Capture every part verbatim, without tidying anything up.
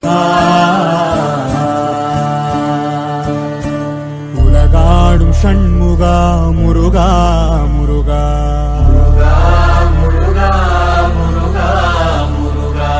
உலகாடும் ஷண்முகா முருகா முருகா முருகா முருகா முருகா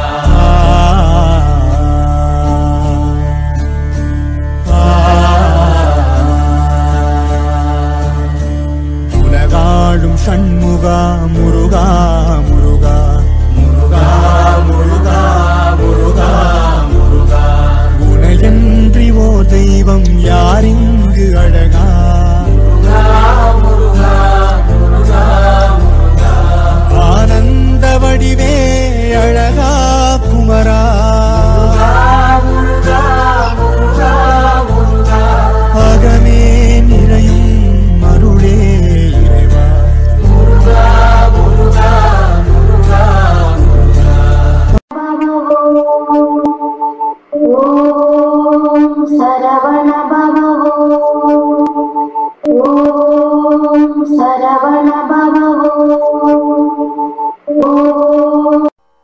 உலகாடும் ஷண்முகா முருகா முருகா முருகா முருகா முருகா முருகா உனையன்றி ஓ தெய்வம் யாரிங்கு அழகா முருகா முருகா முருகா முருகா ஆனந்த வடிவே அழகா குமரா முருகா முருகா முருகா அகமே நிறையும் அருளே இறைவா முருகா முருகா முருகா முருகா ஓம் சரவண பவ ஓம் சரவண பவ ஓம்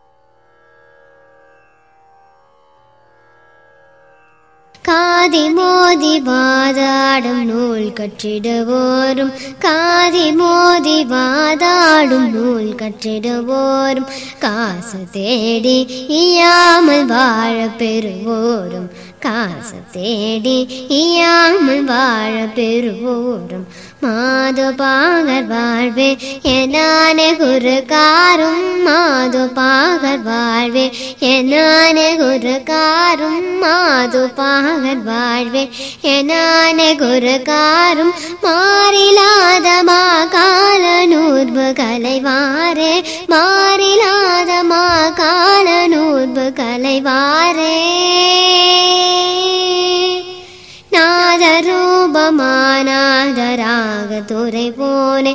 காதி மோதி வாதாடும் நூல் கற்றிடுவோரும் காதி மோதி வாதாடும் நூல் கற்றிடுவோரும் காசு தேடி இயாமல் வாழ பெறுவோரும் காசு தேடி இயாமல் வாழ பெறுவோரும் மாது பாகர் வாழ்வே என்னானே குருகாரும் மாது பாகர் வாழ்வே என்னானே குருகாரும் மாது பாகர் வாழ்வே என்னானே குருகாரும் மாறிலாத மாகால நூர்பு கலைவாரே மாறிலாத மாகால நூர்பு கலைவாரே நாதரூபமானாதராக துறைவோனே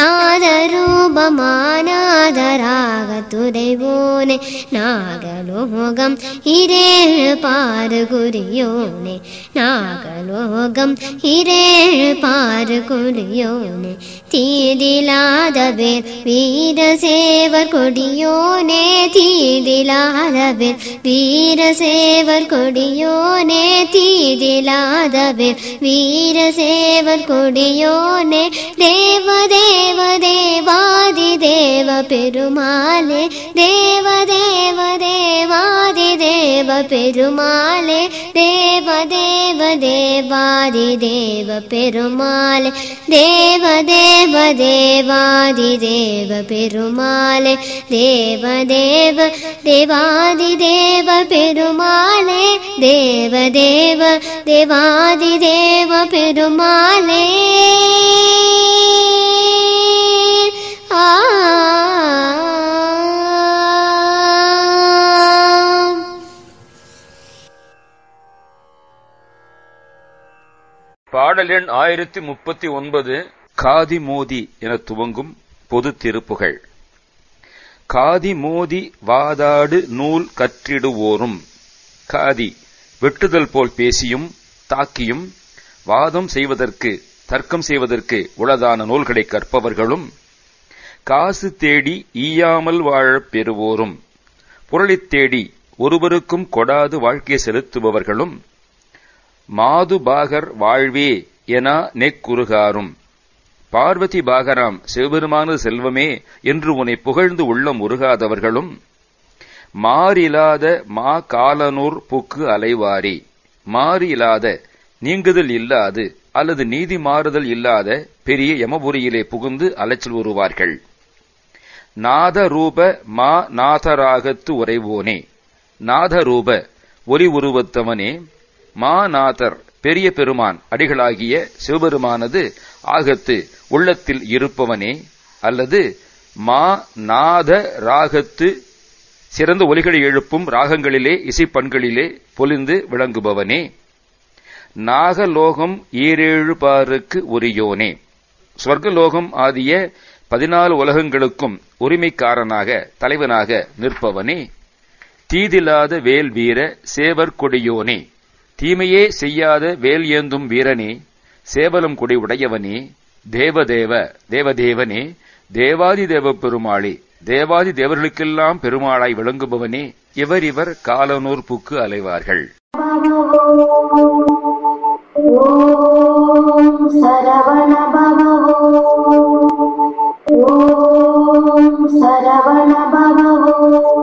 நாதரூபமானாதராக துறைவோனே நாகலோகம் இரேழு பாரு குறியோனே நாகலோகம் இரேழு பாரு குறியோனே தீதிலாதவேர் வீரசேவர் கொடியோனே தீதிலாதவேர் வீரசேவர் கொடியோனே தீதிலாதவேர் வீரசேவர் கொடியோனே தேவ தேவ தேவாதி தேவ பெருமாளே தேவ தேவ தேவாதி தேவ பெருமாளே தேவ தேவ தேவாதி தேவ பெருமாளே தேவ தேவ தேவாதி தேவ பெருமாளே தேவ தேவ தேவாதி தேவ பெருமாளே தேவ தேவ தேவாதி தேவ பெருமாளே ஆ பாடல் எண் ஆயிரத்தி முப்பத்தி ஒன்பது. காதி மோதி என துவங்கும் பொது திருப்புகழ். காதி மோதி வாதாடு நூல் கற்றிடுவோரும். காதி வெட்டுதல் போல் பேசியும் தாக்கியும் வாதம் செய்வதற்கு தர்க்கம் செய்வதற்கு உளதான நூல்களை கற்பவர்களும், காசு தேடி ஈயாமல் வாழப் பெறுவோரும், பொருளைத் தேடி ஒருவருக்கும் கொடாது வாழ்க்கையை செலுத்துபவர்களும், மாது பாகர் வாழ்வே என நெக்குருகாரும், பார்வதி பாகராம் சிவபெருமான செல்வமே என்று உன்னை புகழ்ந்து உள்ளம் உருகாதவர்களும், மாறிலாத மா காலனூர் புக்கு அலைவாரி, மாறிலாத நீங்குதல் இல்லாது அல்லது நீதி மாறுதல் இல்லாத பெரிய யமபுரியிலே புகுந்து அலைச்சல் உருவார்கள். நாதரூப மா நாதராகத்து உறைவோனே, நாதரூப ஒலி உருவத்தவனே, மாநாதர் பெரிய பெருமான் அடிகளாகிய சிவபெருமானது ஆகத்து உள்ளத்தில் இருப்பவனே, அல்லது மா நாத ராகத்து சிறந்த ஒலிகளை எழுப்பும் ராகங்களிலே இசைப்பண்களிலே பொலிந்து விளங்குபவனே, நாகலோகம் ஈரேழு பாருக்கு உரியோனே, ஸ்வர்கலோகம் ஆகிய பதினாலு உலகங்களுக்கும் உரிமைக்காரனாக தலைவனாக நிற்பவனே, தீதில்லாத வேல் வீர சேவர் கொடியோனே, தீமையே செய்யாத வேல் ஏந்தும் வீரனே, சேவலம் கொடி உடையவனே, தேவதேவ தேவதேவனே, தேவாதி தேவ பெருமாளே, தேவாதி தேவர்களுக்கெல்லாம் பெருமாளாய் விளங்குபவனே, இவர் இவர் காலனூர் புக்கு அலைவார்கள். ஓம் சரவண பவ ஓம் சரவண பவ